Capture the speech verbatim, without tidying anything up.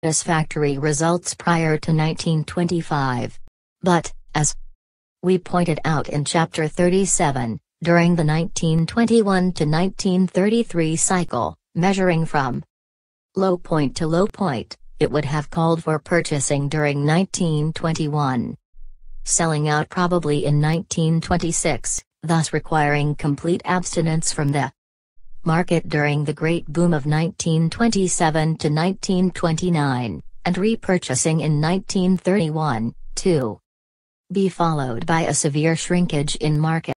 satisfactory results prior to nineteen twenty-five. But, as we pointed out in Chapter thirty-seven, during the nineteen twenty-one to nineteen thirty-three cycle, measuring from low point to low point, it would have called for purchasing during nineteen twenty-one. Selling out probably in nineteen twenty-six, thus requiring complete abstinence from the market during the great boom of nineteen twenty-seven to nineteen twenty-nine, and repurchasing in nineteen thirty-one, to be followed by a severe shrinkage in market.